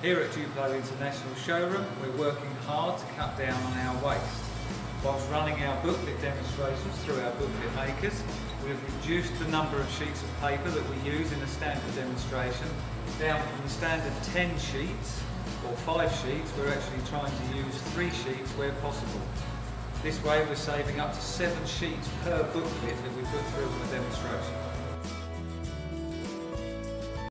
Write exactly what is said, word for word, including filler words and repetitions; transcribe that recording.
Here at Duplo International Showroom, we're working hard to cut down on our waste. Whilst running our booklet demonstrations through our booklet makers, we've reduced the number of sheets of paper that we use in a standard demonstration down from the standard ten sheets or five sheets. We're actually trying to use three sheets where possible. This way we're saving up to seven sheets per booklet that we put through on a demonstration.